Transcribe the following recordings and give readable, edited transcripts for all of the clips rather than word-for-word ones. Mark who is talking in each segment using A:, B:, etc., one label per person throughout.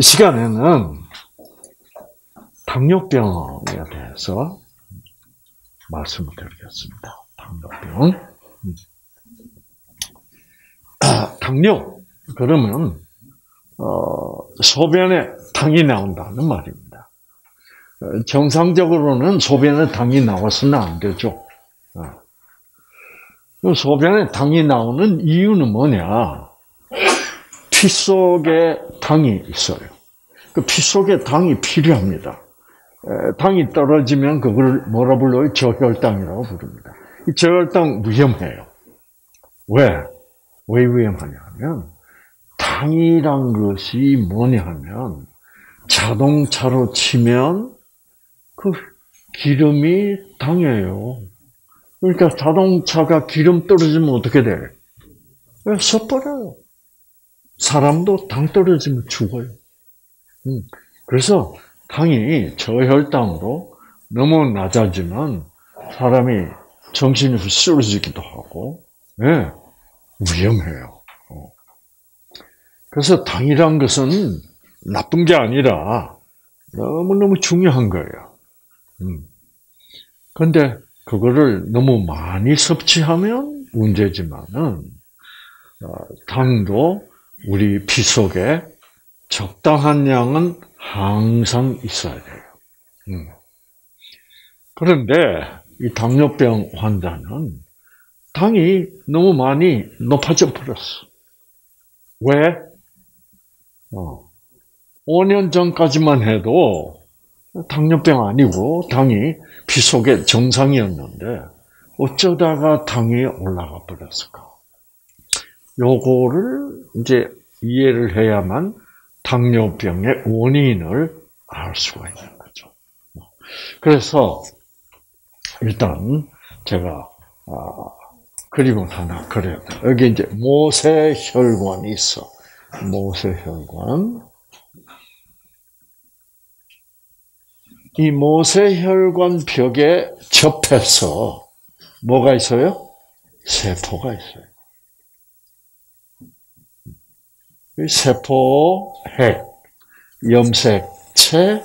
A: 이 시간에는 당뇨병에 대해서 말씀을 드리겠습니다. 당뇨병. 당뇨, 그러면 소변에 당이 나온다는 말입니다. 정상적으로는 소변에 당이 나와서는 안 되죠. 소변에 당이 나오는 이유는 뭐냐? 피 속에 당이 있어요. 그 피 속에 당이 필요합니다. 당이 떨어지면 그걸 뭐라 불러요? 저혈당이라고 부릅니다. 이 저혈당 위험해요. 왜 위험하냐면 당이란 것이 뭐냐 하면 자동차로 치면 그 기름이 당이에요. 그러니까 자동차가 기름 떨어지면 어떻게 돼? 썩버려요. 사람도 당 떨어지면 죽어요. 그래서 당이 저혈당으로 너무 낮아지면 사람이 정신이 쓰러지기도 하고, 네, 위험해요. 그래서 당이란 것은 나쁜 게 아니라 너무너무 중요한 거예요. 그런데 그거를 너무 많이 섭취하면 문제지만은, 당도 우리 피 속에 적당한 양은 항상 있어야 돼요. 그런데 이 당뇨병 환자는 당이 너무 많이 높아져 버렸어. 왜? 5년 전까지만 해도 당뇨병 아니고 당이 피 속에 정상이었는데 어쩌다가 당이 올라가 버렸을까? 요거를 이제 이해를 해야만 당뇨병의 원인을 알 수가 있는 거죠. 그래서 일단 제가 그림을 하나 그려요. 여기 이제 모세혈관이 있어. 모세혈관. 이 모세혈관 벽에 접해서 뭐가 있어요? 세포가 있어요. 세포, 핵, 염색체,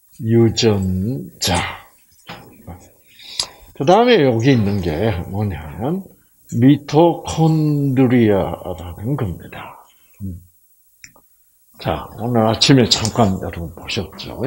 A: 유전자. 그 다음에 여기 있는 게 뭐냐면 미토콘드리아라는 겁니다. 자, 오늘 아침에 잠깐 여러분 보셨죠?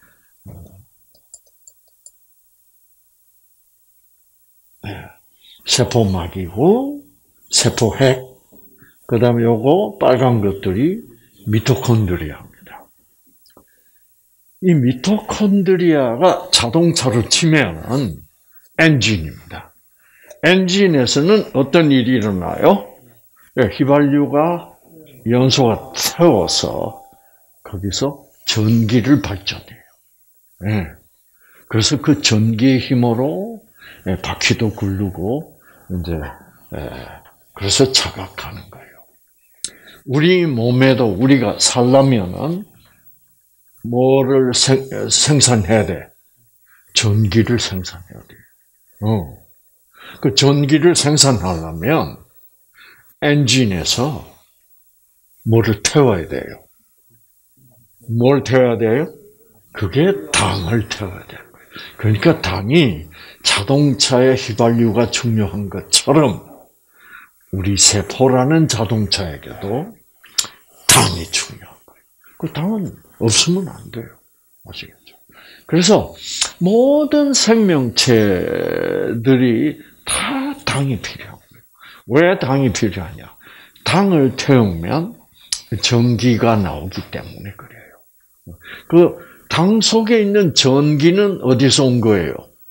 A: 세포막이고 세포핵, 그 다음에 요거 빨간 것들이 미토콘드리아입니다. 이 미토콘드리아가 자동차로 치면은 엔진입니다. 엔진에서는 어떤 일이 일어나요? 휘발유가 연소가 태워서 거기서 전기를 발전해요. 그래서 그 전기의 힘으로 바퀴도 굴르고 이제 그래서 차가 가는 거예요. 우리 몸에도 우리가 살려면은 뭐를 생산해야 돼? 전기를 생산해야 돼. 그 전기를 생산하려면 엔진에서 뭐를 태워야 돼요? 뭘 태워야 돼요? 그게 당을 태워야 돼요. 그러니까 당이 자동차의 휘발유가 중요한 것처럼 우리 세포라는 자동차에게도 당이 중요한 거예요. 그 당은 없으면 안 돼요. 아시겠죠? 그래서 모든 생명체들이 다 당이 필요한 거예요. 왜 당이 필요하냐? 당을 태우면 전기가 나오기 때문에 그래요. 그 당 속에 있는 전기는 어디서 온 거예요?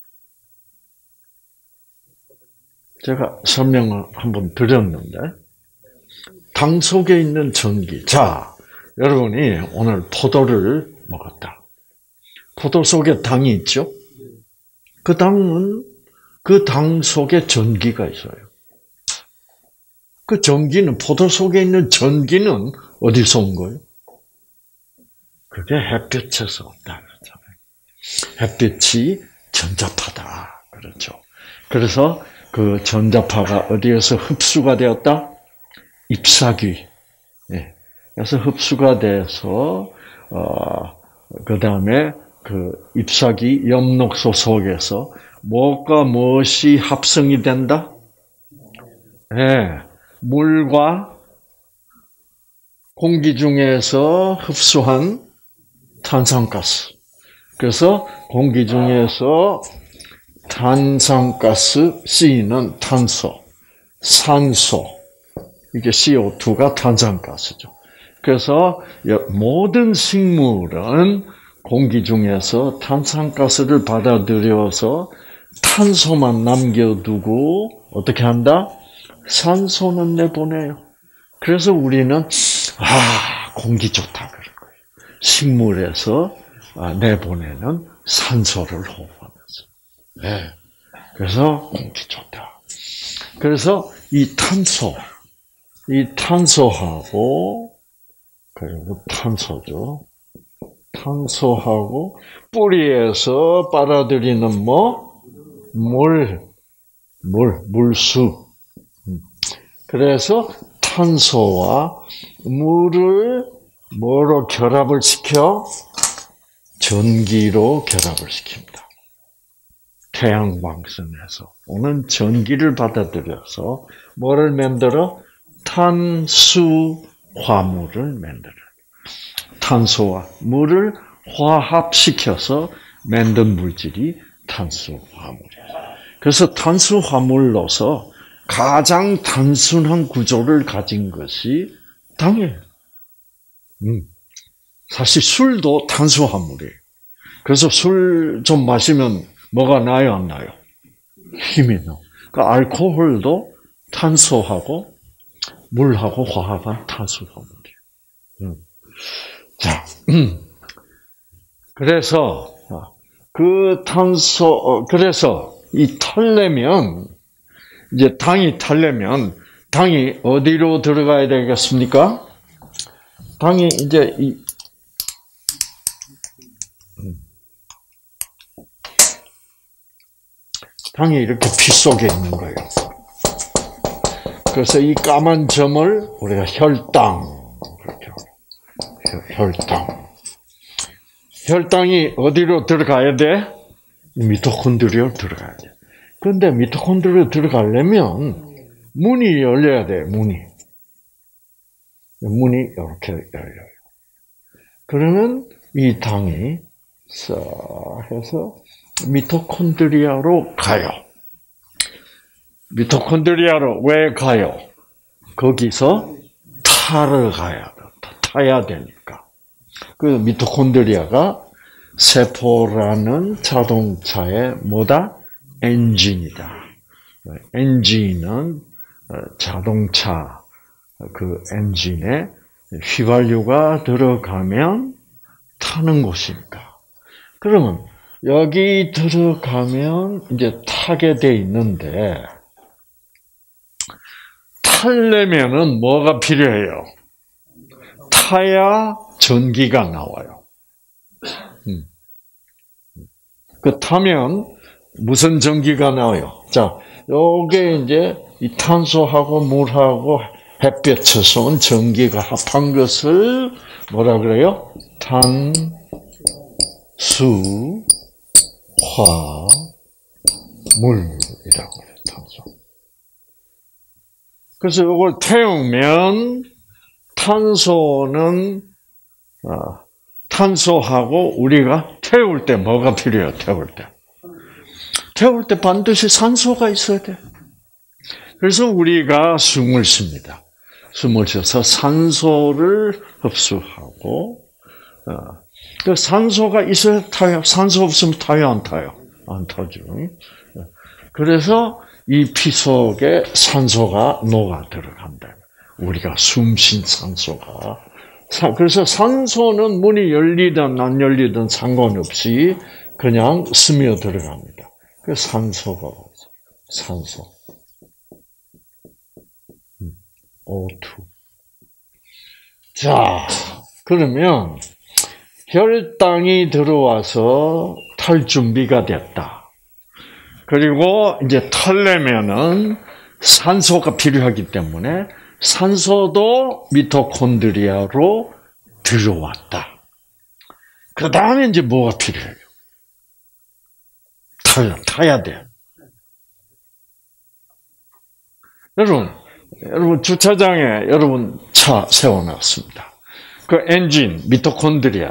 A: 제가 설명을 한번 드렸는데, 당 속에 있는 전기. 자, 여러분이 오늘 포도를 먹었다. 포도 속에 당이 있죠? 그 당은, 그 당 속에 전기가 있어요. 그 전기는, 포도 속에 있는 전기는 어디서 온 거예요? 그게 햇빛에서 온다 그러잖아요. 햇빛이 전자파다. 그렇죠. 그래서 그 전자파가 어디에서 흡수가 되었다? 잎사귀. 그래서 흡수가 돼서 그 다음에 그 잎사귀 엽록소 속에서 무엇과 무엇이 합성이 된다? 네, 물과 공기 중에서 흡수한 탄산가스. 그래서 공기 중에서 탄산가스 C는 탄소, 산소, 이게 CO2가 탄산가스죠. 그래서 모든 식물은 공기 중에서 탄산가스를 받아들여서 탄소만 남겨두고 어떻게 한다? 산소는 내보내요. 그래서 우리는 공기 좋다 그런 거예요. 식물에서 내보내는 산소를 호흡하면서. 네. 그래서 공기 좋다. 그래서 이 탄소하고 그리고 탄소죠. 탄소하고 뿌리에서 빨아들이는 물수. 그래서 탄소와 물을 뭐로 결합을 시켜? 전기로 결합을 시킵니다. 태양광선에서 오는 전기를 받아들여서 뭐를 만들어? 탄수화물을 만들어요. 탄소와 물을 화합시켜서 만든 물질이 탄수화물이에요. 그래서 탄수화물로서 가장 단순한 구조를 가진 것이 당이에요. 사실 술도 탄수화물이에요. 그래서 술 좀 마시면 뭐가 나요, 안 나요? 힘이 나. 그러니까 알코올도 탄소하고 물하고 화합한 탄수화물이에요. 자, 그래서 그래서 이 탈려면 이제 당이 탈려면 당이 어디로 들어가야 되겠습니까? 당이 이제 당이 이렇게 피 속에 있는 거예요. 그래서 이 까만 점을 우리가 혈당, 혈당이 어디로 들어가야 돼? 미토콘드리아로 들어가야 돼. 그런데 미토콘드리아로 들어가려면 문이 열려야 돼. 문이 이렇게 열려요. 그러면 이 당이 싹 해서 미토콘드리아로 가요. 미토콘드리아로 왜 가요? 거기서 타야 되니까. 그 미토콘드리아가 세포라는 자동차의 뭐다? 엔진이다. 엔진은 자동차 그 엔진에 휘발유가 들어가면 타는 곳이니까. 그러면 여기 들어가면 이제 타게 돼 있는데 타려면은 뭐가 필요해요? 타야 전기가 나와요. 그 타면 무슨 전기가 나와요? 자, 요게 이제 이 탄소하고 물하고 햇볕에서 온 전기가 합한 것을 뭐라 그래요? 탄수화물이라고 그래요. 탄소. 그래서 이걸 태우면 탄소하고 우리가 태울 때 뭐가 필요해요? 태울 때 반드시 산소가 있어야 돼. 그래서 우리가 숨을 쉽니다. 숨을 쉬어서 산소를 흡수하고, 그 산소가 있어야 타요. 산소 없으면 타요, 안 타요? 안 타죠. 그래서 이 피 속에 산소가 녹아 들어간다. 우리가 숨 쉰 산소가. 그래서 산소는 문이 열리든 안 열리든 상관없이 그냥 스며 들어갑니다. 그 산소가 산소. O2. 자, 그러면 혈당이 들어와서 탈 준비가 됐다. 그리고 이제 타려면은 산소가 필요하기 때문에 산소도 미토콘드리아로 들어왔다. 그 다음에 이제 뭐가 필요해요? 타야 돼. 여러분 주차장에 여러분 차 세워놨습니다. 그 엔진, 미토콘드리아에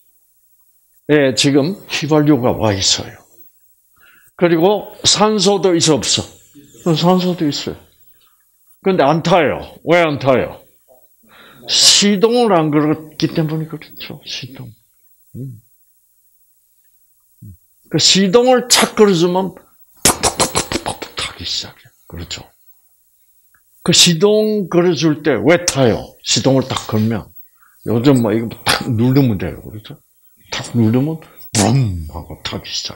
A: 지금 휘발유가 와 있어요. 그리고 산소도 있어 없어? 산소도 있어요. 그런데 안 타요. 왜 안 타요? 시동을 안 걸었기 때문에 그렇죠. 시동. 그 시동을 착 걸어주면 팍팍팍팍팍 타기 시작해. 그렇죠. 그 시동 걸어줄 때 왜 타요? 시동을 딱 걸면 요즘 뭐 이거 탁 누르면 돼요. 그렇죠? 탁 누르면 붐 하고 타기 시작해.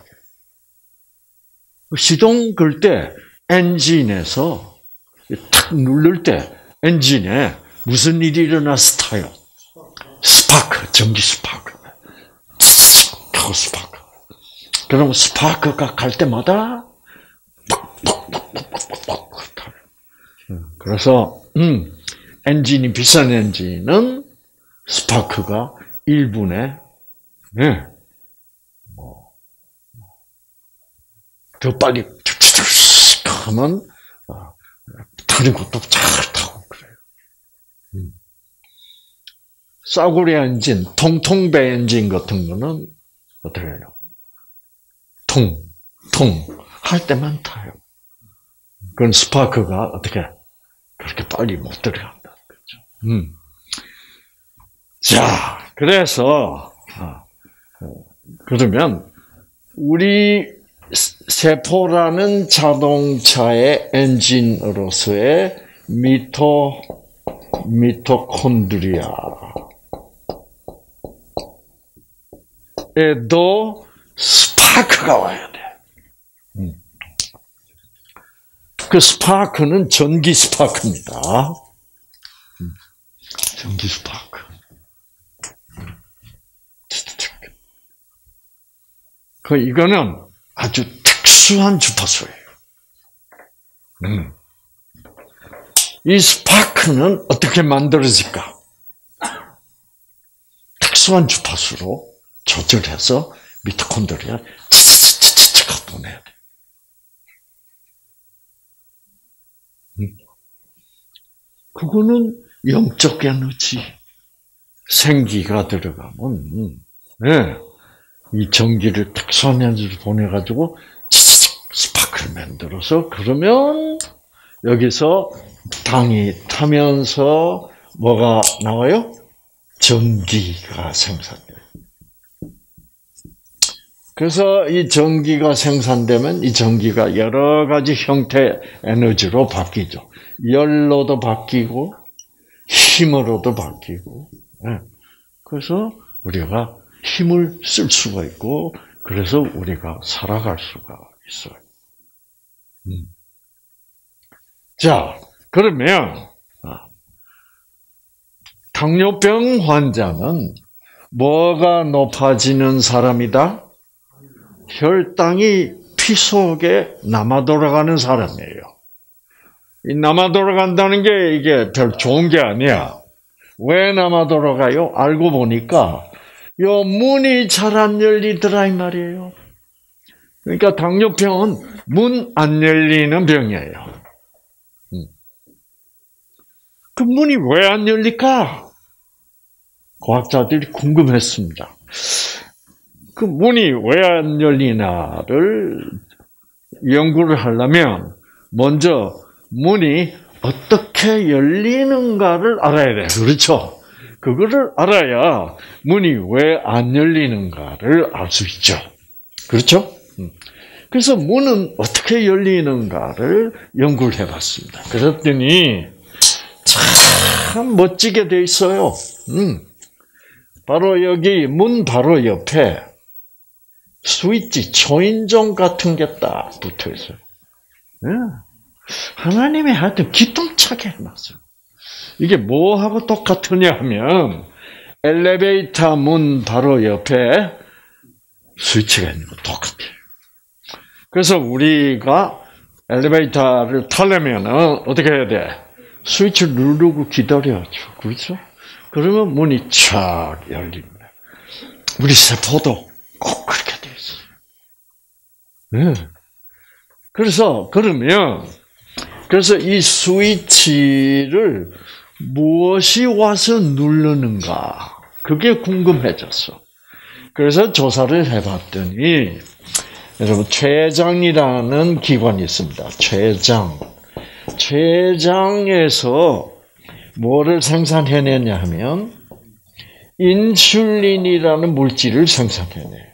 A: 시동 걸 때 엔진에서 탁 누를 때 엔진에 무슨 일이 일어나서 타요? 스파크, 전기 스파크. 하고 스파크. 그럼 스파크가 갈 때마다 팍팍팍팍팍팍 타요. 그래서 엔진이 비싼 엔진은 스파크가 1분에 더 빨리 하면 다른 것도 잘 타고 그래요. 싸구려 엔진, 통통배 엔진 같은 거는 어떻게 해요? 통 할 때만 타요. 그건 스파크가 어떻게 그렇게 빨리 못 들어간다. 그렇죠? 자, 그래서 그러면 우리 세포라는 자동차의 엔진으로서의 미토콘드리아에도 스파크가 와야 돼. 그 스파크는 전기 스파크입니다. 전기 스파크. 이거는 아주 특수한 주파수예요. 이 스파크는 어떻게 만들어질까? 특수한 주파수로 조절해서 미토콘드리아 치치치치치치가 보내야 돼. 그거는 영적 에너지, 생기가 들어가면, 이 전기를 특수한 에너지를 보내가지고 스파크를 만들어서 그러면 여기서 당이 타면서 뭐가 나와요? 전기가 생산돼요. 그래서 이 전기가 생산되면 이 전기가 여러 가지 형태의 에너지로 바뀌죠. 열로도 바뀌고 힘으로도 바뀌고. 그래서 우리가 힘을 쓸 수가 있고 그래서 우리가 살아갈 수가 있어요. 자, 그러면 당뇨병 환자는 뭐가 높아지는 사람이다? 혈당이 피 속에 남아 돌아가는 사람이에요. 이 남아 돌아간다는 게 이게 별 좋은 게 아니야. 왜 남아 돌아가요? 알고 보니까 요 문이 잘 안 열리더라 이 말이에요. 그러니까 당뇨병은 문 안 열리는 병이에요. 그 문이 왜 안 열릴까? 과학자들이 궁금했습니다. 그 문이 왜 안 열리나를 연구를 하려면 먼저 문이 어떻게 열리는가를 알아야 돼. 그렇죠? 그거를 알아야 문이 왜 안 열리는가를 알 수 있죠. 그렇죠? 그래서 문은 어떻게 열리는가를 연구를 해봤습니다. 그랬더니 참 멋지게 돼 있어요. 바로 여기 문 바로 옆에 스위치, 초인종 같은 게 딱 붙어 있어요. 하나님이 하여튼 기똥차게 해놨어요. 이게 뭐하고 똑같으냐 하면 엘리베이터 문 바로 옆에 스위치가 있는 거 똑같아요. 그래서 우리가 엘리베이터를 타려면 어떻게 해야 돼? 스위치를 누르고 기다려야죠. 그렇죠? 그러면 문이 촥 열립니다. 우리 세포도 꼭 그렇게 돼 있어요. 네. 그래서 이 스위치를 무엇이 와서 누르는가? 그게 궁금해졌어. 그래서 조사를 해봤더니, 여러분, 췌장이라는 기관이 있습니다. 췌장에서 뭐를 생산해내냐 하면, 인슐린이라는 물질을 생산해내.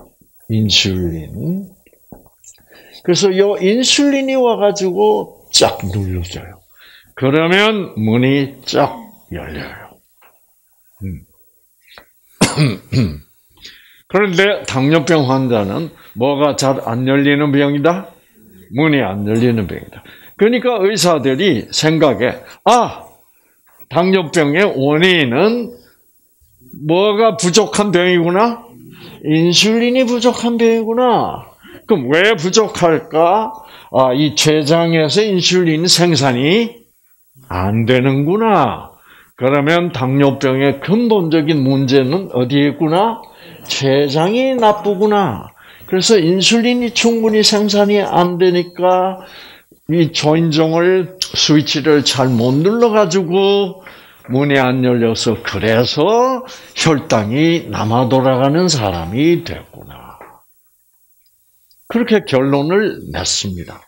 A: 인슐린. 그래서 이 인슐린이 와가지고 쫙 눌러줘요. 그러면 문이 쫙 열려요. 그런데 당뇨병 환자는 뭐가 잘 안 열리는 병이다? 문이 안 열리는 병이다. 그러니까 의사들이 생각에, 당뇨병의 원인은 뭐가 부족한 병이구나? 인슐린이 부족한 병이구나. 그럼 왜 부족할까? 이 췌장에서 인슐린 생산이 안 되는구나. 그러면 당뇨병의 근본적인 문제는 어디에 있구나? 췌장이 나쁘구나. 그래서 인슐린이 충분히 생산이 안 되니까 이 초인종을, 스위치를 잘 못 눌러가지고 문이 안 열려서 그래서 혈당이 남아 돌아가는 사람이 됐구나. 그렇게 결론을 냈습니다.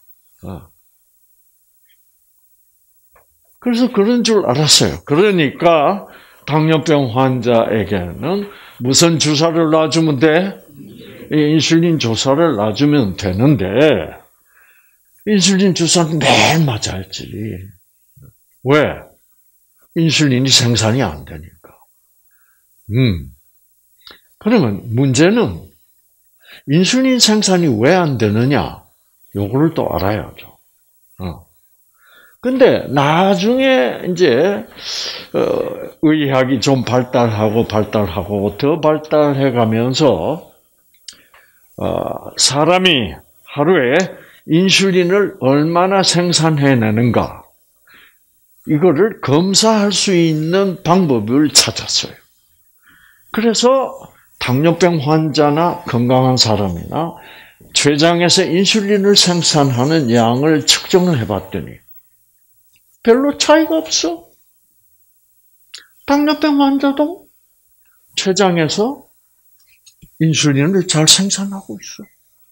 A: 그래서 그런 줄 알았어요. 그러니까 당뇨병 환자에게는 무슨 주사를 놔주면 돼? 인슐린 주사를 놔주면 되는데 인슐린 주사는 매일 맞아야지. 왜? 인슐린이 생산이 안 되니까. 그러면 문제는 인슐린 생산이 왜 안 되느냐? 요거를 또 알아야죠. 근데 나중에 이제 의학이 좀 발달하고 더 발달해 가면서 사람이 하루에 인슐린을 얼마나 생산해내는가 이거를 검사할 수 있는 방법을 찾았어요. 그래서 당뇨병 환자나 건강한 사람이나 췌장에서 인슐린을 생산하는 양을 측정을 해봤더니 별로 차이가 없어. 당뇨병 환자도 췌장에서 인슐린을 잘 생산하고 있어.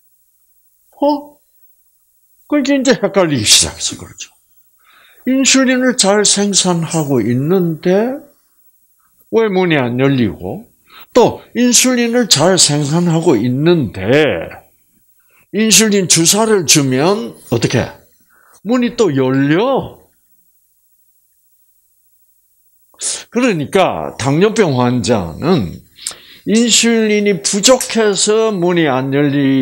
A: 그게 이제 헷갈리기 시작했어. 그렇죠. 인슐린을 잘 생산하고 있는데 왜 문이 안 열리고 또 인슐린을 잘 생산하고 있는데 인슐린 주사를 주면 어떻게? 문이 또 열려. 그러니까 당뇨병 환자는 인슐린이 부족해서 문이 안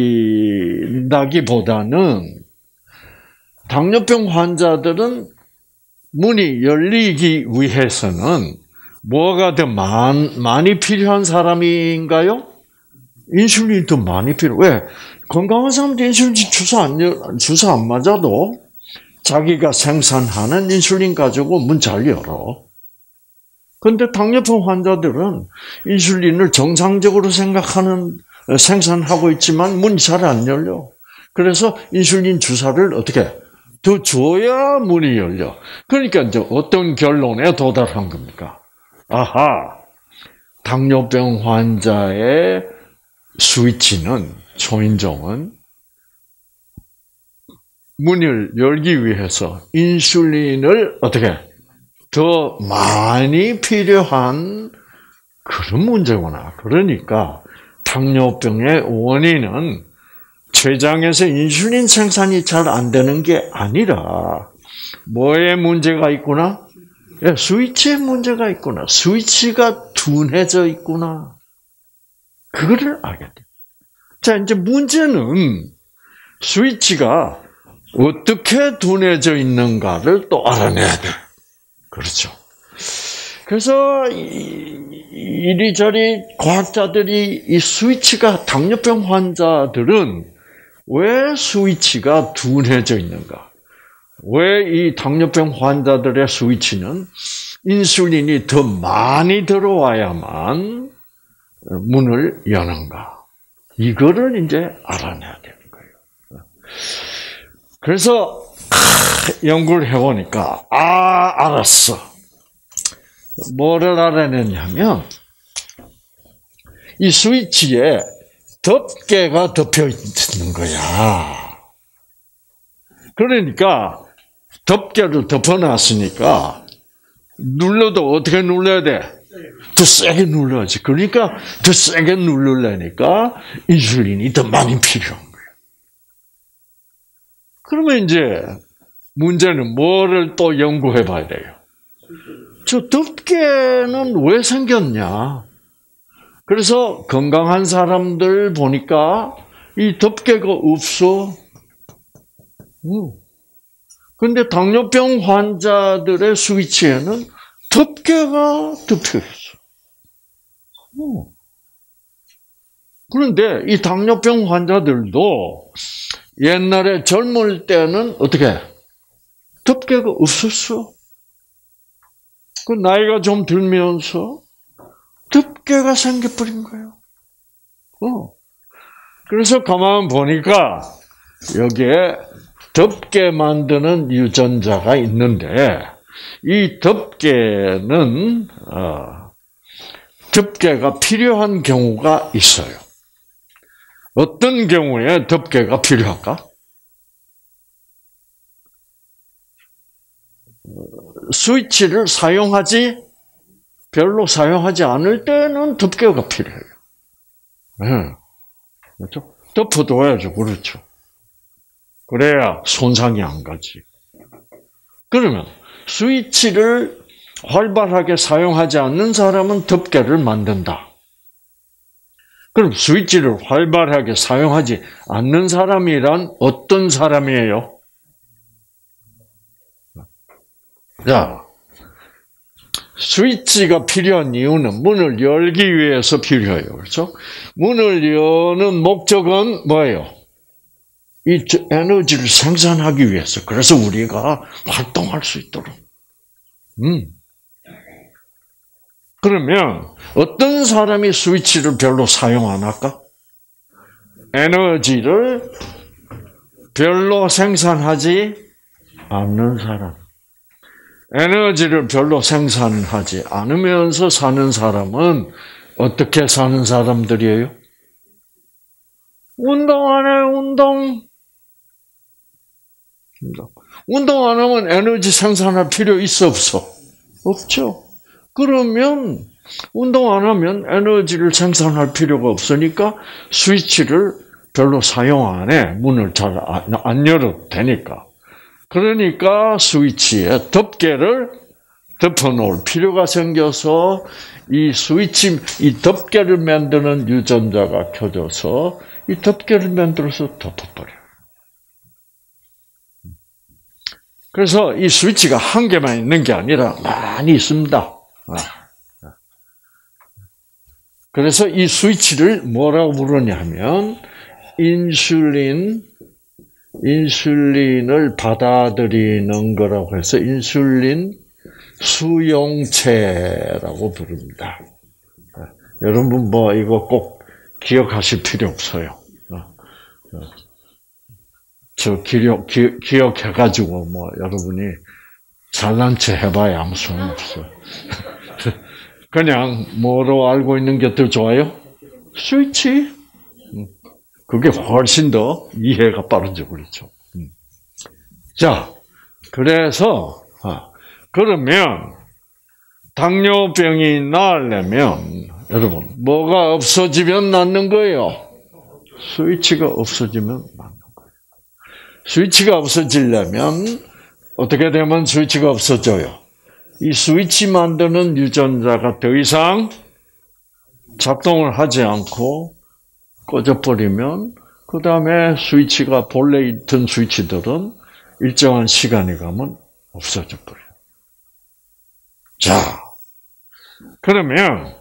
A: 열린다기보다는 당뇨병 환자들은 문이 열리기 위해서는 뭐가 더 많이 필요한 사람인가요? 인슐린이 더 많이 왜? 건강한 사람도 인슐린 주사 안 맞아도 자기가 생산하는 인슐린 가지고 문 잘 열어. 근데 당뇨병 환자들은 인슐린을 정상적으로 생산하고 있지만 문이 잘 안 열려. 그래서 인슐린 주사를 어떻게 더 줘야 문이 열려. 그러니까 이제 어떤 결론에 도달한 겁니까? 당뇨병 환자의 스위치는, 초인종은 문을 열기 위해서 인슐린을 어떻게 더 많이 필요한 그런 문제구나. 그러니까 당뇨병의 원인은 췌장에서 인슐린 생산이 잘 안 되는 게 아니라 뭐에 문제가 있구나? 스위치에 문제가 있구나. 스위치가 둔해져 있구나. 그거를 알게 돼. 자, 이제 문제는 스위치가 어떻게 둔해져 있는가를 또 알아내야 돼. 그렇죠. 그래서 이리저리 과학자들이 이 스위치가, 당뇨병 환자들은 왜 스위치가 둔해져 있는가? 왜 이 당뇨병 환자들의 스위치는 인슐린이 더 많이 들어와야만 문을 여는가? 이거를 이제 알아내야 되는 거예요. 그래서 연구를 해보니까 알았어. 뭐를 알아냈냐면 이 스위치에 덮개가 덮여 있는 거야. 그러니까 덮개를 덮어놨으니까 눌러도 어떻게 눌러야 돼? 더 세게 눌러야지. 그러니까 더 세게 누르려니까 인슐린이 더 많이 필요한 거예요. 그러면 이제 문제는 뭐를 또 연구해 봐야 돼요? 저 덮개는 왜 생겼냐? 그래서 건강한 사람들 보니까 이 덮개가 없어. 근데 당뇨병 환자들의 스위치에는 덮개가 덮여 있어. 그런데 이 당뇨병 환자들도 옛날에 젊을 때는 어떻게? 덮개가 없었어. 그 나이가 좀 들면서 덮개가 생겨버린 거예요. 그래서 가만 보니까 여기에 덮개 만드는 유전자가 있는데 이 덮개는 덮개가 필요한 경우가 있어요. 어떤 경우에 덮개가 필요할까? 스위치를 별로 사용하지 않을 때는 덮개가 필요해요. 네. 그렇죠? 덮어둬야죠. 그렇죠. 그래야 손상이 안 가지. 그러면 스위치를 활발하게 사용하지 않는 사람은 덮개를 만든다. 그럼 스위치를 활발하게 사용하지 않는 사람이란 어떤 사람이에요? 자, 스위치가 필요한 이유는 문을 열기 위해서 필요해요. 그렇죠? 문을 여는 목적은 뭐예요? 이 에너지를 생산하기 위해서. 그래서 우리가 활동할 수 있도록. 그러면 어떤 사람이 스위치를 별로 사용 안 할까? 에너지를 별로 생산하지 않는 사람. 에너지를 별로 생산하지 않으면서 사는 사람은 어떻게 사는 사람들이에요? 운동 안 해요, 운동. 운동 안 하면 에너지 생산할 필요 있어, 없어? 없죠. 그러면 운동 안 하면 에너지를 생산할 필요가 없으니까 스위치를 별로 사용 안 해. 문을 잘 안 열어도 되니까. 그러니까 스위치에 덮개를 덮어놓을 필요가 생겨서 이 덮개를 만드는 유전자가 켜져서 이 덮개를 만들어서 덮어버려요. 그래서 이 스위치가 한 개만 있는 게 아니라 많이 있습니다. 그래서 이 스위치를 뭐라고 부르냐 하면 인슐린을 받아들이는 거라고 해서 인슐린 수용체라고 부릅니다. 여러분 이거 꼭 기억하실 필요 없어요. 저 기억해가지고 여러분이 잘난 체 해봐야 아무 소용 없어요. 그냥 뭐로 알고 있는 게 더 좋아요? 스위치. 그게 훨씬 더 이해가 빠르죠, 그렇죠? 자, 그래서 그러면 당뇨병이 나으려면 여러분 뭐가 없어지면 낫는 거예요? 스위치가 없어지면 낫는 거예요. 스위치가 없어지려면 어떻게 되면 스위치가 없어져요? 이 스위치 만드는 유전자가 더 이상 작동을 하지 않고 꺼져버리면 그 다음에 스위치가 본래 있던 스위치들은 일정한 시간이 가면 없어져 버려요. 자, 그러면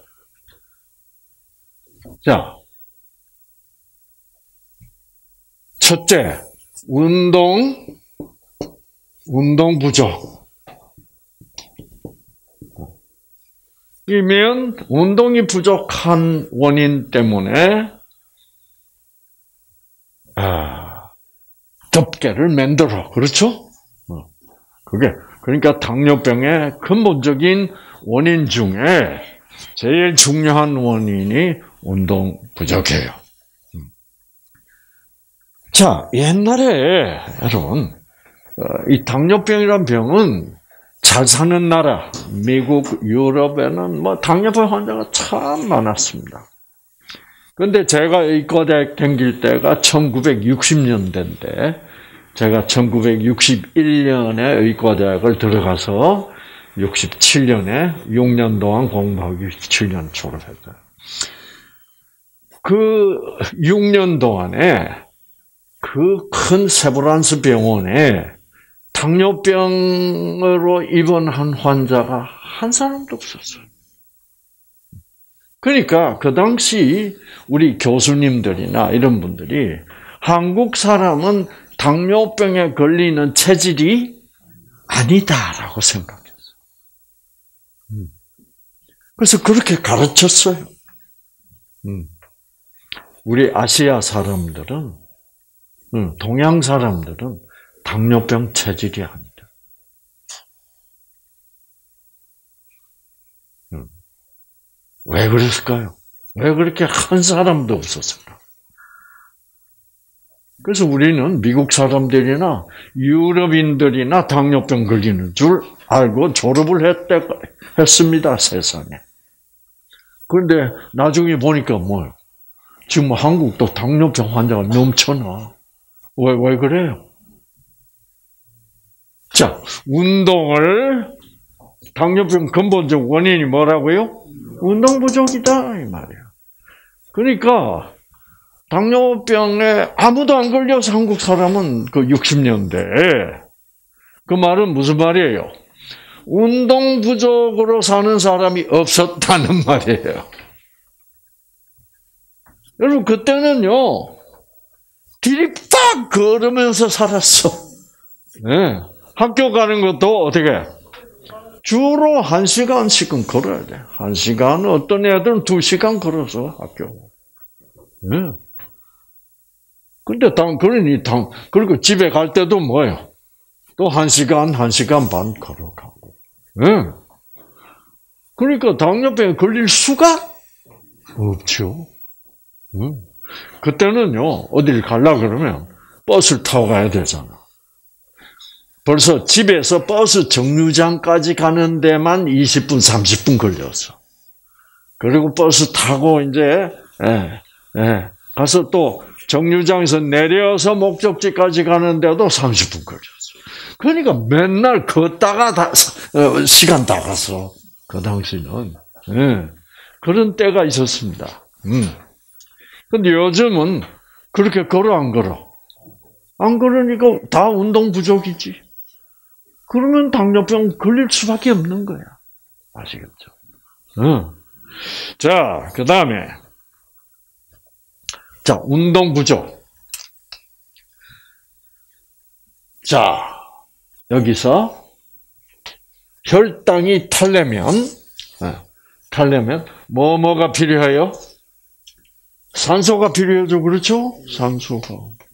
A: 첫째, 운동 부족. 운동이 부족한 원인 때문에 덮개를 만들어. 그렇죠? 그러니까 당뇨병의 근본적인 원인 중에 제일 중요한 원인이 운동 부족이에요. 자, 옛날에 여러분 이 당뇨병이란 병은 잘 사는 나라, 미국, 유럽에는 당뇨병 환자가 참 많았습니다. 그런데 제가 의과대학 다닐 때가 1960년대인데, 제가 1961년에 의과대학을 들어가서 67년에 6년 동안 공부하고 67년 졸업했어요. 그 6년 동안에 그 큰 세브란스 병원에 당뇨병으로 입원한 환자가 한 사람도 없었어요. 그러니까 그 당시 우리 교수님들이나 이런 분들이 한국 사람은 당뇨병에 걸리는 체질이 아니다라고 생각했어요. 그래서 그렇게 가르쳤어요. 우리 아시아 사람들은, 동양 사람들은 당뇨병 체질이 아니다. 왜 그랬을까요? 왜 그렇게 한 사람도 없었을까? 그래서 우리는 미국 사람들이나 유럽인들이나 당뇨병 걸리는 줄 알고 졸업을 했습니다, 세상에. 그런데 나중에 보니까 뭐예요? 지금 한국도 당뇨병 환자가 넘쳐나. 왜 그래요? 자, 운동을, 당뇨병 근본적 원인이 뭐라고요? 운동 부족이다, 이 말이에요. 그러니까, 당뇨병에 아무도 안 걸려서 한국 사람은 그 60년대에, 그 말은 무슨 말이에요? 운동 부족으로 사는 사람이 없었다는 말이에요. 여러분, 그때는요, 디립딱 걸으면서 살았어. 네. 학교 가는 것도 어떻게? 주로 1시간씩은 걸어야 돼. 1시간, 어떤 애들은 2시간 걸어서 학교. 네. 근데 그리고 집에 갈 때도 뭐예요? 또 1시간, 1시간 반 걸어가고. 네. 그러니까 당뇨병에 걸릴 수가 없죠. 그때는요, 어디를 가려고 그러면 버스를 타고 가야 되잖아. 벌써 집에서 버스 정류장까지 가는 데만 20분, 30분 걸렸어. 그리고 버스 타고 이제, 가서 또 정류장에서 내려서 목적지까지 가는데도 30분 걸렸어. 그러니까 맨날 걷다가 시간 다 갔어. 그 당시는. 그런 때가 있었습니다. 근데 요즘은 그렇게 걸어, 안 걸어? 안 걸으니까 다 운동 부족이지. 그러면 당뇨병 걸릴 수밖에 없는 거야. 아시겠죠? 자, 그 다음에. 자, 운동 부족. 자, 여기서 혈당이 타려면 뭐가 필요해요? 산소가 필요하죠, 그렇죠? 산소가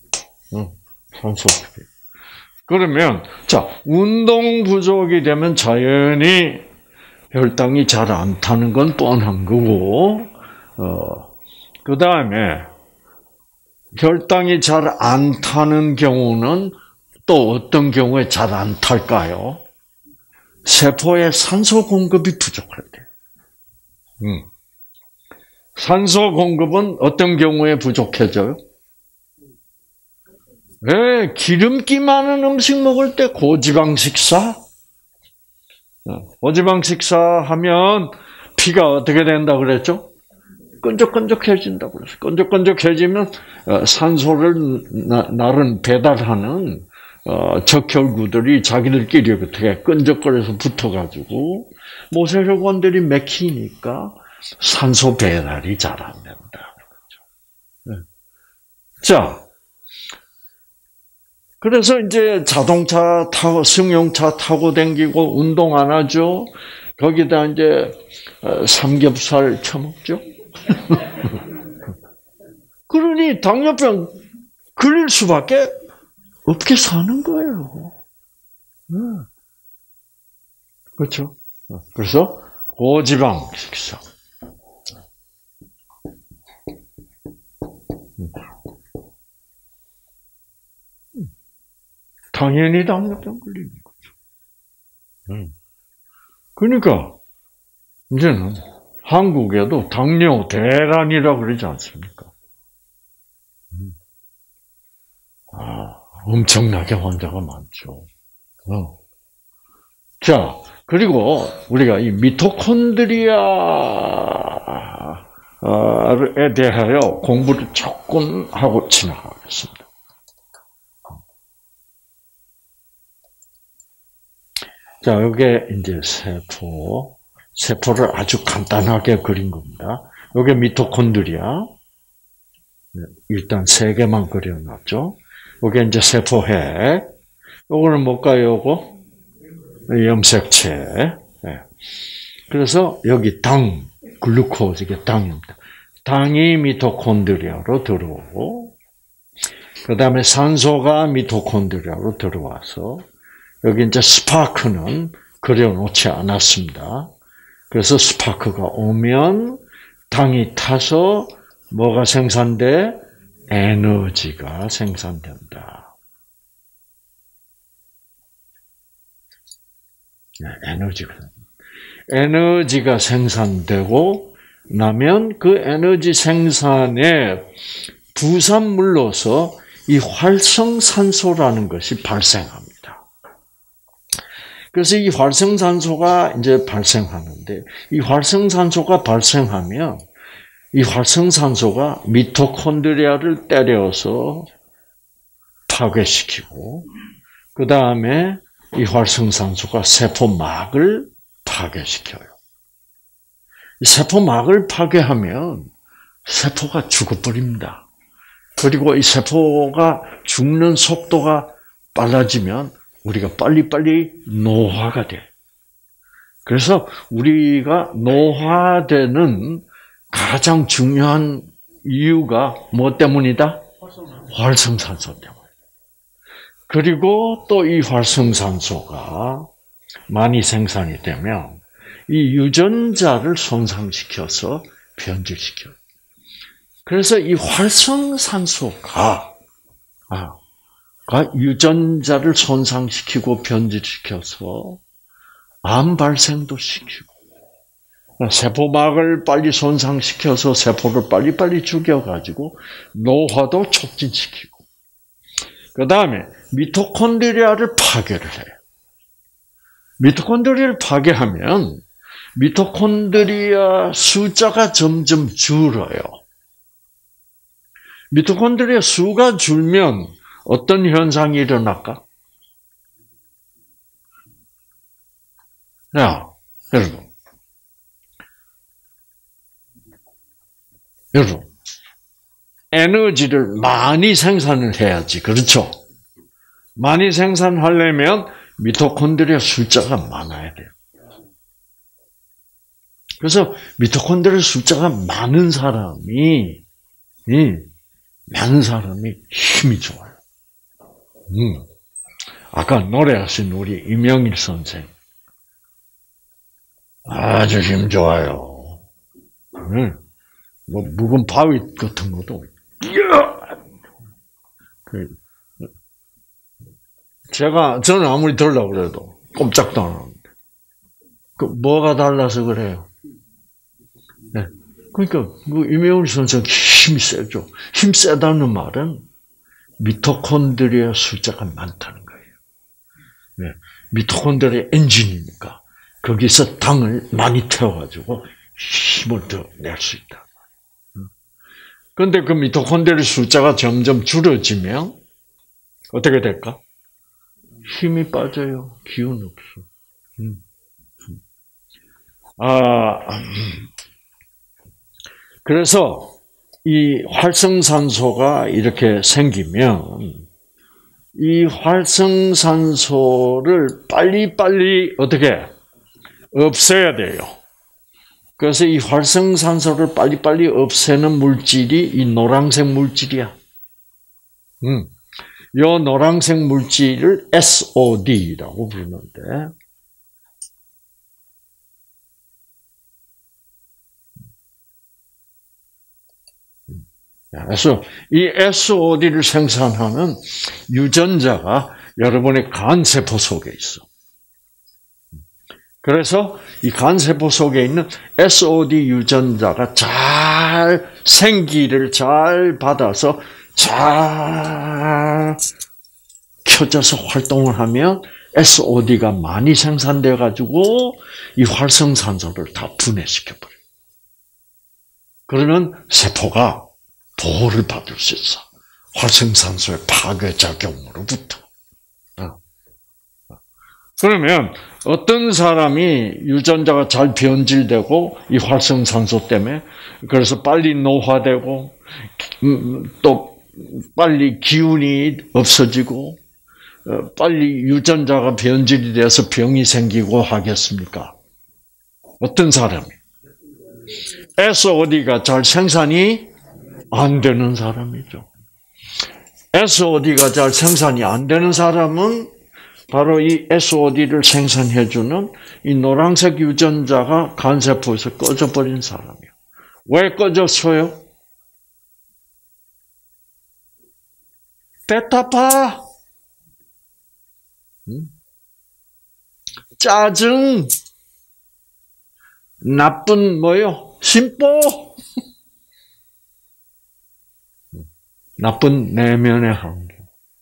A: 필요해. 그러면, 자, 운동 부족이 되면 자연히 혈당이 잘 안 타는 건 뻔한 거고, 그 다음에, 혈당이 잘 안 타는 경우는 또 어떤 경우에 잘 안 탈까요? 세포에 산소 공급이 부족할 때. 산소 공급은 어떤 경우에 부족해져요? 네, 기름기 많은 음식 먹을 때 고지방 식사. 고지방 식사하면 피가 어떻게 된다 그랬죠? 끈적끈적해진다 그랬어요. 끈적끈적해지면 산소를 나른 배달하는 적혈구들이 자기들끼리 어떻게 끈적거려서 붙어가지고 모세혈관들이 막히니까 산소 배달이 잘 안 된다. 자, 그래서 이제 자동차 타고 승용차 타고 다니고 운동 안 하죠. 거기다 이제 삼겹살 쳐먹죠. 그러니 당뇨병 걸릴 수밖에 없게 사는 거예요. 그렇죠? 그래서 고지방 식사. 당연히 당뇨병 걸리는 거죠. 그러니까 이제는 한국에도 당뇨 대란이라고 그러지 않습니까? 엄청나게 환자가 많죠. 자, 그리고 우리가 이 미토콘드리아에 대하여 공부를 조금 하고 지나가겠습니다. 자, 이게 이제 세포를 아주 간단하게 그린 겁니다. 이게 미토콘드리아. 일단 3개만 그려놨죠. 이게 이제 세포핵. 요거는 뭘까요, 요거? 염색체. 네. 그래서 여기 당, 글루코즈, 이게 당입니다. 당이 미토콘드리아로 들어오고, 그 다음에 산소가 미토콘드리아로 들어와서, 여기 이제 스파크는 그려놓지 않았습니다. 그래서 스파크가 오면 당이 타서 뭐가 생산돼? 에너지가 생산된다. 에너지가 생산되고 나면 그 에너지 생산의 부산물로서 이 활성산소라는 것이 발생합니다. 그래서 이 활성산소가 이제 발생하는데, 이 활성산소가 발생하면 이 활성산소가 미토콘드리아를 때려서 파괴시키고, 그 다음에 이 활성산소가 세포막을 파괴시켜요. 이 세포막을 파괴하면 세포가 죽어버립니다. 그리고 이 세포가 죽는 속도가 빨라지면 우리가 빨리빨리 노화가 돼. 그래서 우리가 노화되는 가장 중요한 이유가 뭐 때문이다? 활성산소 때문에. 그리고 또 이 활성산소가 많이 생산이 되면 이 유전자를 손상시켜서 변질시켜요. 그래서 이 활성산소가 유전자를 손상시키고 변질시켜서 암 발생도 시키고, 세포막을 빨리 손상시켜서 세포를 빨리빨리 죽여가지고 노화도 촉진시키고, 그 다음에 미토콘드리아를 파괴를 해요. 미토콘드리아를 파괴하면 미토콘드리아 숫자가 점점 줄어요. 미토콘드리아 수가 줄면 어떤 현상이 일어날까? 야, 여러분, 에너지를 많이 생산을 해야지, 그렇죠? 많이 생산하려면 미토콘드리아 숫자가 많아야 돼요. 그래서 미토콘드리아 숫자가 많은 사람이 힘이 좋아요. 아까 노래하신 우리 이명일 선생 아주 힘 좋아요. 뭐 묵은 바위 같은 것도 저는 아무리 들으려고 그래도 꼼짝도 안 하는데 뭐가 달라서 그래요? 네. 그러니까 이명일 선생 힘이 세죠. 힘 세다는 말은 미토콘드리아 숫자가 많다는 거예요. 네. 미토콘드리아 엔진이니까 거기서 당을 많이 태워가지고 힘을 더 낼 수 있다. 그런데 그 미토콘드리아 숫자가 점점 줄어지면 어떻게 될까? 힘이 빠져요. 기운 없어. 그래서 이 활성산소가 이렇게 생기면 이 활성산소를 빨리빨리 어떻게 없애야 돼요. 그래서 이 활성산소를 빨리빨리 없애는 물질이 이 노란색 물질이야. 이 노란색 물질을 SOD라고 부르는데, 그래서 이 SOD를 생산하는 유전자가 여러분의 간세포 속에 있어. 그래서 이 간세포 속에 있는 SOD 유전자가 잘 생기를 잘 받아서 잘 켜져서 활동을 하면 SOD가 많이 생산돼 가지고 이 활성산소를 다 분해시켜 버려. 그러면 세포가 보호를 받을 수 있어. 활성산소의 파괴작용으로부터. 그러면 어떤 사람이 유전자가 잘 변질되고 이 활성산소 때문에 그래서 빨리 노화되고 또 빨리 기운이 없어지고 빨리 유전자가 변질이 돼서 병이 생기고 하겠습니까? 어떤 사람이? SOD가 잘 생산이 안 되는 사람이죠. SOD가 잘 생산이 안 되는 사람은 바로 이 SOD를 생산해주는 이 노란색 유전자가 간세포에서 꺼져버린 사람이에요. 왜 꺼졌어요? 베타파, 짜증, 나쁜 뭐요? 심보, 나쁜 내면의 환경.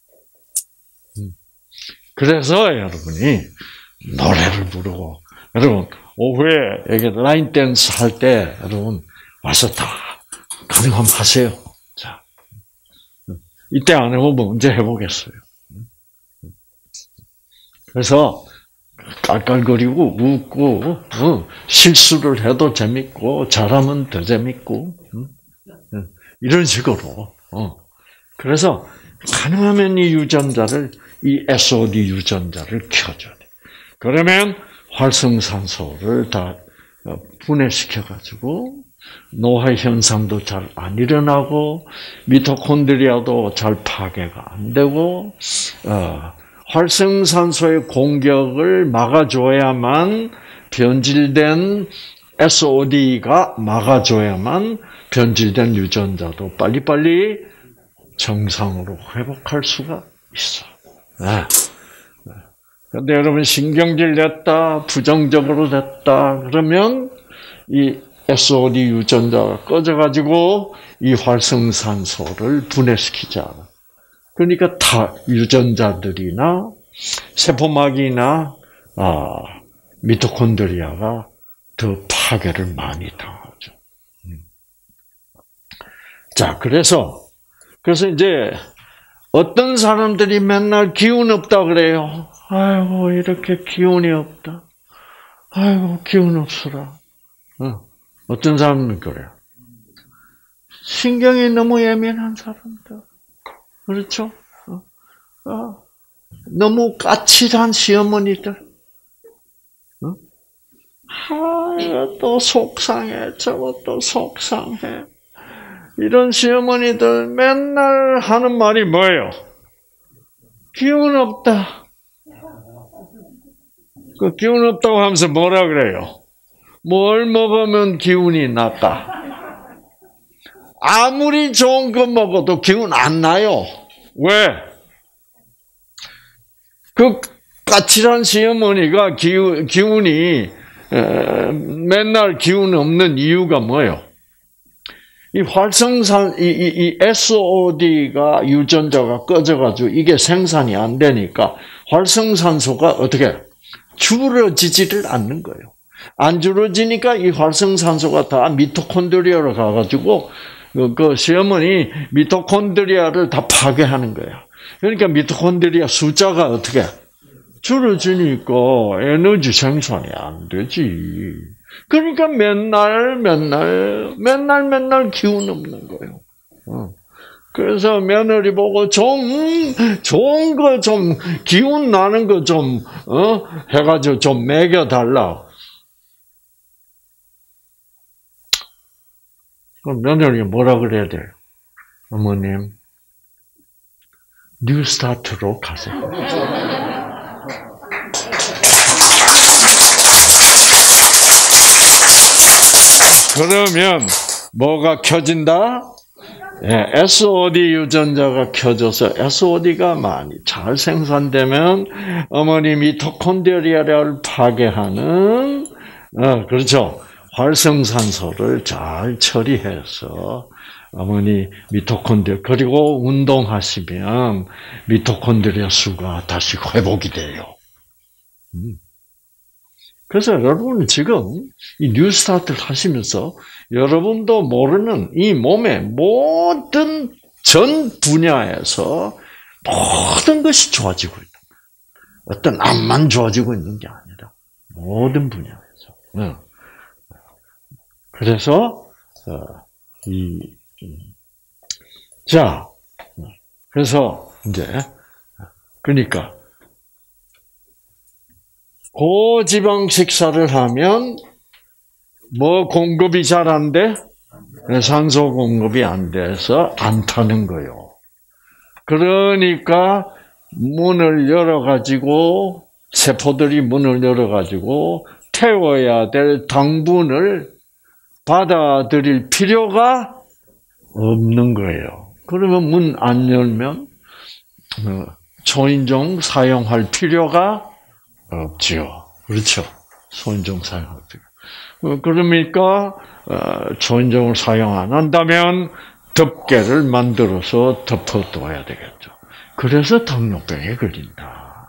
A: 그래서 여러분이 노래를 부르고, 여러분 오후에 여기 라인 댄스 할 때 여러분 와서 다 가능하면 하세요. 자, 이때 안 해보면 언제 해보겠어요. 그래서 깔깔거리고 웃고 실수를 해도 재밌고 잘하면 더 재밌고 이런 식으로. 그래서 가능하면 이 유전자를 이 SOD 유전자를 켜줘야 돼. 그러면 활성산소를 다 분해시켜가지고 노화 현상도 잘 안 일어나고 미토콘드리아도 잘 파괴가 안 되고 활성산소의 공격을 막아줘야만 변질된 SOD가 막아줘야만 변질된 유전자도 빨리빨리 정상으로 회복할 수가 있어. 그런데 여러분 신경질 냈다, 부정적으로 됐다 그러면 이 SOD 유전자가 꺼져가지고 이 활성산소를 분해시키지 않아. 그러니까 다 유전자들이나 세포막이나 미토콘드리아가 더 파괴를 많이 당하죠. 자, 그래서 이제 어떤 사람들이 맨날 기운 없다 그래요. 아이고 이렇게 기운이 없다. 아이고 기운 없어라. 어떤 사람은 그래요. 신경이 너무 예민한 사람들. 그렇죠? 너무 까칠한 시어머니들. 또 속상해. 저것도 속상해. 이런 시어머니들 맨날 하는 말이 뭐예요? 기운 없다. 그 기운 없다고 하면서 뭐라 그래요? 뭘 먹으면 기운이 났다. 아무리 좋은 거 먹어도 기운 안 나요. 왜? 그 까칠한 시어머니가 기운이 맨날 기운 없는 이유가 뭐예요? 이 이 SOD가 유전자가 꺼져가지고 이게 생산이 안 되니까 활성산소가 어떻게 줄어지지를 않는 거예요. 안 줄어지니까 이 활성산소가 다 미토콘드리아로 가가지고 그 시어머니 미토콘드리아를 다 파괴하는 거야. 그러니까 미토콘드리아 숫자가 어떻게 줄어지니까 에너지 생산이 안 되지. 그러니까 맨날 기운 없는 거예요. 그래서 며느리 보고 좀 좋은 거 좀 기운 나는 거 좀 해가지고 좀 먹여달라. 그럼 며느리가 뭐라 그래야 돼요? 어머님, 뉴스타트로 가세요. 그러면 뭐가 켜진다? 예, SOD 유전자가 켜져서 SOD가 많이 잘 생산되면 어머니 미토콘드리아를 파괴하는 그렇죠. 활성산소를 잘 처리해서 어머니 미토콘드리아 그리고 운동하시면 미토콘드리아 수가 다시 회복이 돼요. 그래서 여러분 지금 이 뉴스타트를 하시면서 여러분도 모르는 이 몸의 모든 전 분야에서 모든 것이 좋아지고 있는 거예요. 어떤 암만 좋아지고 있는 게 아니라 모든 분야에서. 그래서 자 그래서 이제 그러니까 고지방 식사를 하면 뭐 공급이 잘 안 돼? 산소 공급이 안 돼서 안 타는 거요. 그러니까 문을 열어가지고 세포들이 문을 열어가지고 태워야 될 당분을 받아들일 필요가 없는 거예요. 그러면 문 안 열면 초인종 사용할 필요가 없지요. 그렇죠. 초인종 사용할 필요. 그러니까 초인종을 사용 안 한다면 덮개를 만들어서 덮어둬야 되겠죠. 그래서 당뇨병에 걸린다.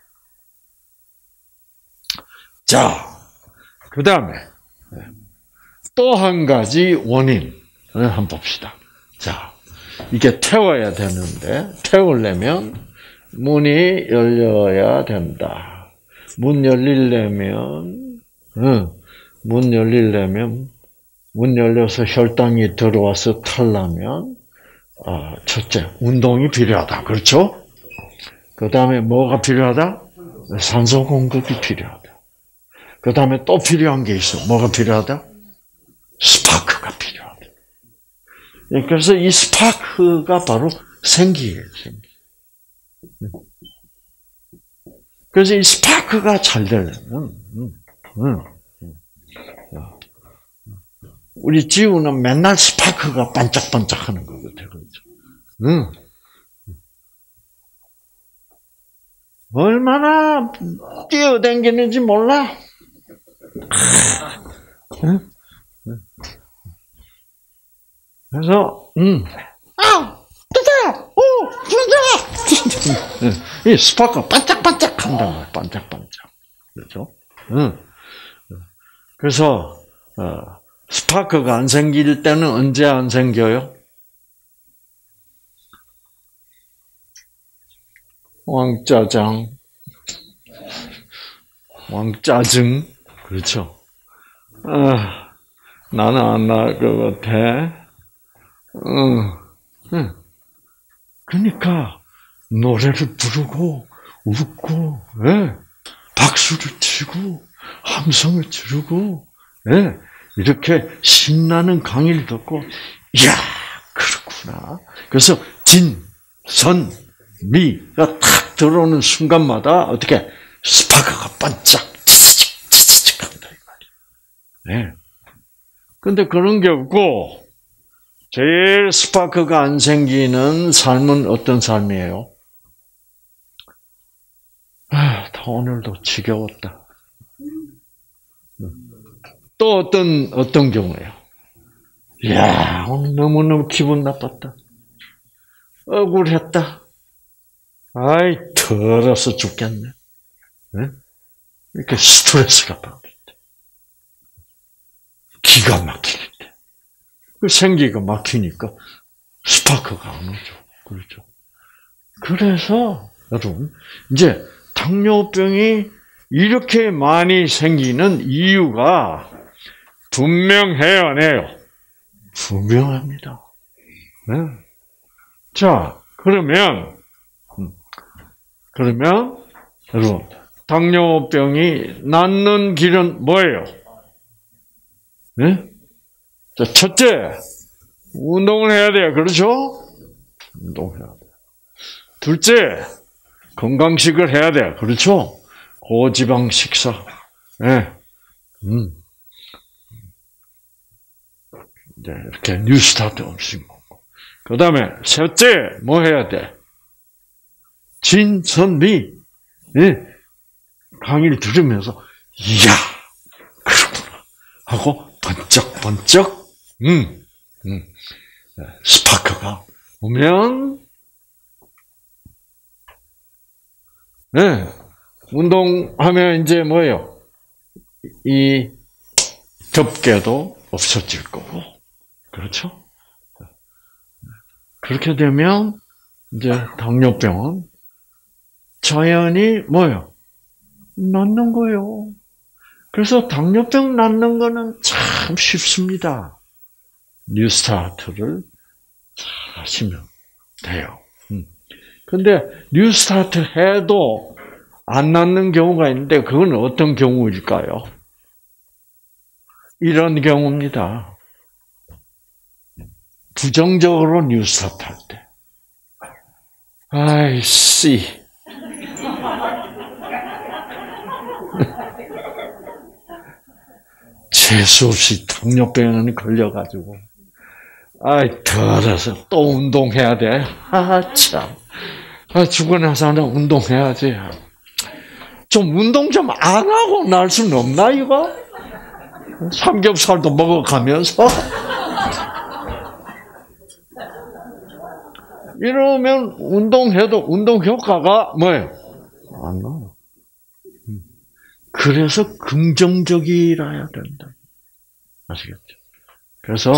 A: 자, 그 다음에 또 한 가지 원인을 한번 봅시다. 자, 이게 태워야 되는데 태우려면 문이 열려야 된다. 문 열리려면 문 열려서 혈당이 들어와서 타려면 첫째 운동이 필요하다. 그렇죠? 그 다음에 뭐가 필요하다? 산소 공급이 필요하다. 그 다음에 또 필요한 게 있어. 뭐가 필요하다? 스파크가 필요하다. 그래서 이 스파크가 바로 생기예요. 생기. 그래서 이 스파크가 잘 되려면 우리 지우는 맨날 스파크가 반짝반짝하는 거거든요. 그렇죠? 얼마나 뛰어다니는지 몰라. 그래서 뜨다! 오! 뜨다! 이 스파크가 반짝반짝 한단 말이야. 반짝반짝. 그렇죠? 그래서 스파크가 안 생길 때는 언제 안 생겨요? 왕짜장, 왕짜증, 그렇죠? 나는 안 나을 것 같아. 그러니까 노래를 부르고 웃고, 박수를 치고 함성을 지르고, 이렇게 신나는 강의를 듣고, 이야, 그렇구나. 그래서 진, 선, 미가 탁 들어오는 순간마다 어떻게 스파크가 반짝, 치치직 한다, 이 말이에요. 근데 그런 게 없고, 제일 스파크가 안 생기는 삶은 어떤 삶이에요? 다 오늘도 지겨웠다. 또 어떤 경우예요? 이야, 오늘 너무너무 기분 나빴다. 억울했다. 아이, 더러서 죽겠네. 이렇게 스트레스가 받을 때. 기가 막히게 돼. 그 생기가 막히니까 스파크가 안 오죠. 그렇죠. 그래서, 여러분, 이제 당뇨병이 이렇게 많이 생기는 이유가 분명해요, 안 해요? 분명합니다. 네. 자, 그러면, 여러분, 당뇨병이 낫는 길은 뭐예요? 네? 자, 첫째, 운동을 해야 돼요. 그렇죠? 운동해야 돼. 둘째, 건강식을 해야 돼. 그렇죠? 고지방 식사. 네. 이제 이렇게 뉴스타트 음식 먹고. 그 다음에 셋째, 뭐 해야 돼? 진선미. 네. 강의를 들으면서, 이야, 그렇구나. 하고, 번쩍번쩍, 스파크가 오면, 네. 운동하면 이제 뭐예요? 이 덮개도 없어질 거고. 그렇죠? 그렇게 되면, 이제 당뇨병은 자연히 뭐예요? 낫는 거예요. 그래서 당뇨병 낫는 거는 참 쉽습니다. 뉴스타트를 하시면 돼요. 근데 뉴스타트 해도 안 낫는 경우가 있는데 그건 어떤 경우일까요? 이런 경우입니다. 부정적으로 뉴스타트 할 때. 아이씨. 재수없이 당뇨병에 걸려가지고, 아이, 더러서 또 운동해야 돼. 아, 참. 아, 죽어나서 하나 운동해야지. 좀 운동 좀 안 하고 날 수는 없나, 이거? 삼겹살도 먹어가면서? 이러면 운동해도 운동 효과가 뭐예요? 안 나요. 그래서 긍정적이라야 된다. 아시겠죠? 그래서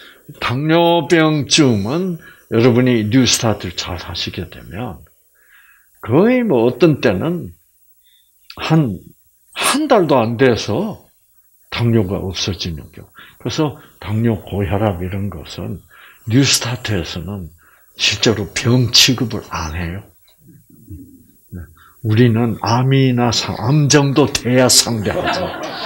A: 당뇨병쯤은 여러분이 뉴스타트를 잘 하시게 되면 거의 뭐 어떤 때는 한 달도 안 돼서 당뇨가 없어지는 경우. 그래서 당뇨, 고혈압 이런 것은 뉴스타트에서는 실제로 병 취급을 안 해요. 우리는 암이나 암 정도 돼야 상대하죠.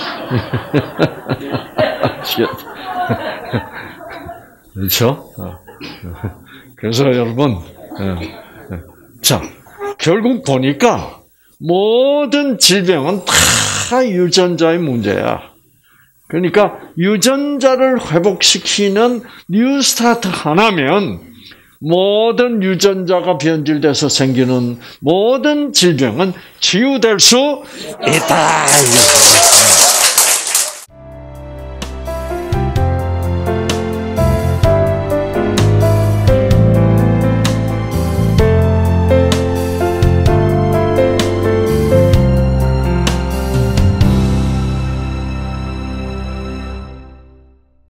A: 그렇죠? 그래서 여러분, 자, 결국 보니까 모든 질병은 다 유전자의 문제야. 그러니까 유전자를 회복시키는 뉴스타트 하나면 모든 유전자가 변질돼서 생기는 모든 질병은 치유될 수 있다.